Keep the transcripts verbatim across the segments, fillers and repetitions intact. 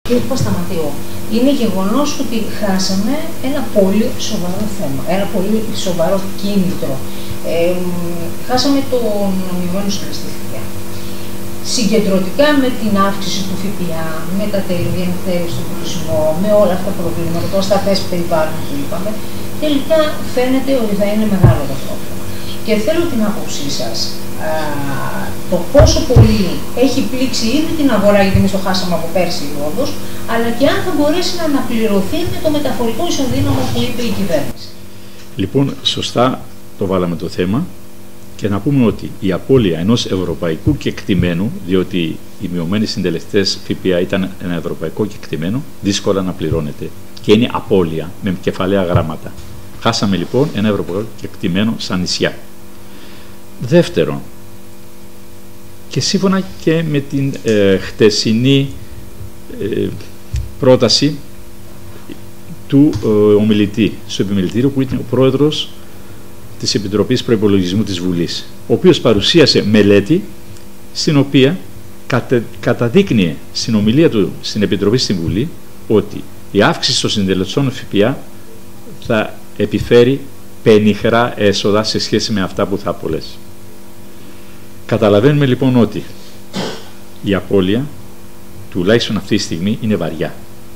Κύριε Παπασταματίου, είναι γεγονός ότι χάσαμε ένα πολύ σοβαρό θέμα, ένα πολύ σοβαρό κίνητρο. Ε, χάσαμε τον μειωμένο στελεστή ΦΠΑ. Συγκεντρωτικά με την αύξηση του ΦΠΑ, με τα τέλη διανυθέρωση του τουρισμό, με όλα αυτά τα προβλήματα, το ασταθές περιβάλλον που είπαμε, τελικά φαίνεται ότι θα είναι μεγάλο το πρόβλημα. Και θέλω την άποψή σας, α, το πόσο πολύ έχει πλήξει ήδη την αγορά, γιατί εμείς το χάσαμε από πέρσι όντως, αλλά και αν θα μπορέσει να αναπληρωθεί με το μεταφορικό ισοδύναμο που είπε η κυβέρνηση. Λοιπόν, σωστά το βάλαμε το θέμα και να πούμε ότι η απώλεια ενός ευρωπαϊκού κεκτημένου, διότι οι μειωμένοι συντελεστές ΦΠΑ ήταν ένα ευρωπαϊκό κεκτημένο, δύσκολα να πληρώνεται και είναι απώλεια με κεφαλαία γράμματα. Χάσαμε λοιπόν ένα ευρωπαϊκό κεκτημένο σαν νησιά. Δεύτερον, και σύμφωνα και με την ε, χτεσινή ε, πρόταση του ε, ομιλητή στο επιμελητήριο, που ήταν ο πρόεδρος της Επιτροπής Προϋπολογισμού της Βουλής, ο οποίος παρουσίασε μελέτη στην οποία κατε, καταδείκνυε στην ομιλία του στην Επιτροπή στην Βουλή ότι η αύξηση των συντελεστών ΦΠΑ θα επιφέρει πενιχρά έσοδα σε σχέση με αυτά που θα απολέσει. Καταλαβαίνουμε λοιπόν ότι η απώλεια, τουλάχιστον αυτή τη στιγμή, είναι βαριά.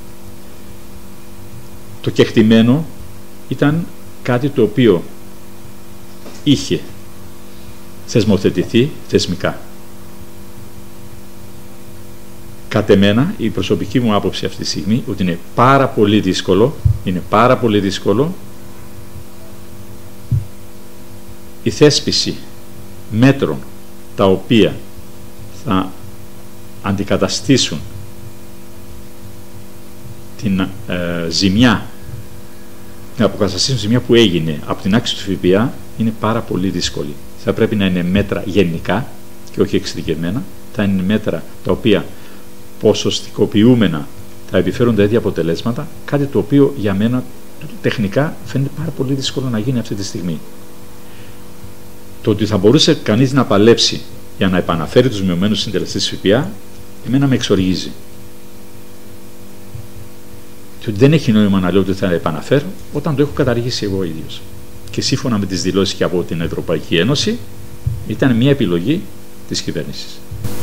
Το κεκτημένο ήταν κάτι το οποίο είχε θεσμοθετηθεί θεσμικά. Κατ' εμένα, η προσωπική μου άποψη αυτή τη στιγμή, ότι είναι πάρα πολύ δύσκολο, είναι πάρα πολύ δύσκολο η θέσπιση μέτρων τα οποία θα αντικαταστήσουν την ε, ζημιά, την αποκαταστήσουν ζημιά που έγινε από την αύξηση του ΦΠΑ, είναι πάρα πολύ δύσκολη. Θα πρέπει να είναι μέτρα γενικά και όχι εξειδικευμένα, θα είναι μέτρα τα οποία ποσοστικοποιούμενα θα επιφέρουν τα ίδια αποτελέσματα, κάτι το οποίο για μένα τεχνικά φαίνεται πάρα πολύ δύσκολο να γίνει αυτή τη στιγμή. Το ότι θα μπορούσε κανείς να παλέψει για να επαναφέρει τους μειωμένους συντελεστές ΦΠΑ, εμένα με εξοργίζει. Και ότι δεν έχει νόημα να λέω ότι θα επαναφέρω όταν το έχω καταργήσει εγώ ίδιος. Και σύμφωνα με τις δηλώσεις και από την Ευρωπαϊκή Ένωση, ήταν μια επιλογή της κυβέρνησης.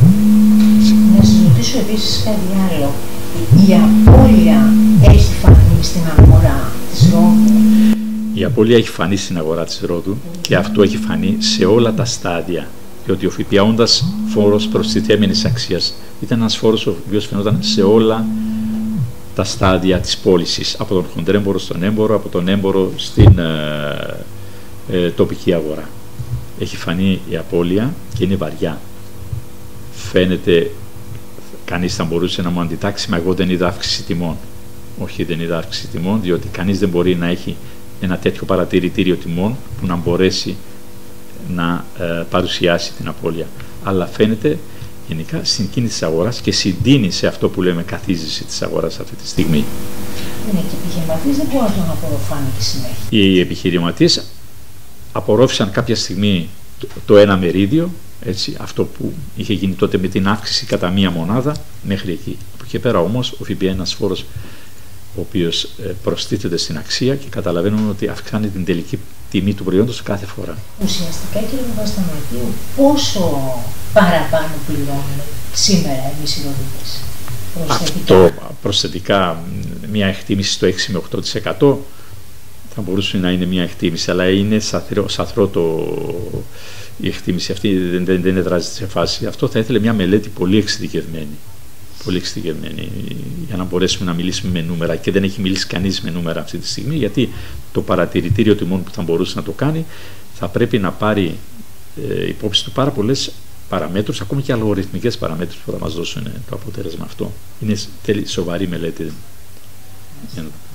Να σας ρωτήσω επίσης κάτι άλλο. Η απώλεια έχει φανεί στην αγορά της Ρόδου? Η απώλεια έχει φανεί στην αγορά της Ρόδου και αυτό έχει φανεί σε όλα τα στάδια. Διότι ο ΦΠΑ, όντας φόρος προστιθέμενης αξίας, ήταν ένας φόρος ο οποίος φαινόταν σε όλα τα στάδια της πώλησης, από τον χοντρέμπορο στον έμπορο, από τον έμπορο στην ε, ε, τοπική αγορά. Έχει φανεί η απώλεια και είναι βαριά. Φαίνεται, κανείς θα μπορούσε να μου αντιτάξει, μα εγώ δεν είδα αύξηση τιμών. Όχι, δεν είδα αύξηση τιμών, διότι κανείς δεν μπορεί να έχει ένα τέτοιο παρατηρητήριο τιμών που να μπορέσει να ε, παρουσιάσει την απώλεια. Αλλά φαίνεται γενικά στην κίνηση της αγοράς και συντείνει σε αυτό που λέμε καθίζηση της αγοράς αυτή τη στιγμή. Ναι, και οι επιχειρηματίες δεν μπορούν να τον απορροφάνε τη συνέχεια. Οι επιχειρηματίες απορρόφησαν κάποια στιγμή το, το ένα μερίδιο, έτσι, αυτό που είχε γίνει τότε με την αύξηση κατά μία μονάδα μέχρι εκεί. Από εκεί πέρα όμως ο ΦΠΑ είναι ένας φόρος ο οποίος προστίθεται στην αξία και καταλαβαίνουμε ότι αυξάνει την τελική τιμή του προϊόντος κάθε φορά. Ουσιαστικά, κύριε Παπασταματίου, πόσο παραπάνω πληρώνουμε σήμερα εμείς οι ροδίτες? Προσθετικά. Αυτό προσθετικά, μια εκτίμηση στο έξι με οκτώ τοις εκατό θα μπορούσε να είναι μια εκτίμηση, αλλά είναι σαθρό, σαθρό το, η εκτίμηση αυτή, δεν, δεν, δεν εδράζεται σε φάση. Αυτό θα ήθελε μια μελέτη πολύ εξειδικευμένη. Πολύ εξειδικευμένη, για να μπορέσουμε να μιλήσουμε με νούμερα, και δεν έχει μιλήσει κανείς με νούμερα αυτή τη στιγμή, γιατί το παρατηρητήριο τιμών που θα μπορούσε να το κάνει θα πρέπει να πάρει ε, υπόψη του πάρα πολλές παραμέτρους, ακόμη και αλγοριθμικές παραμέτρους που θα μας δώσουν το αποτέλεσμα αυτό. Είναι σοβαρή μελέτη.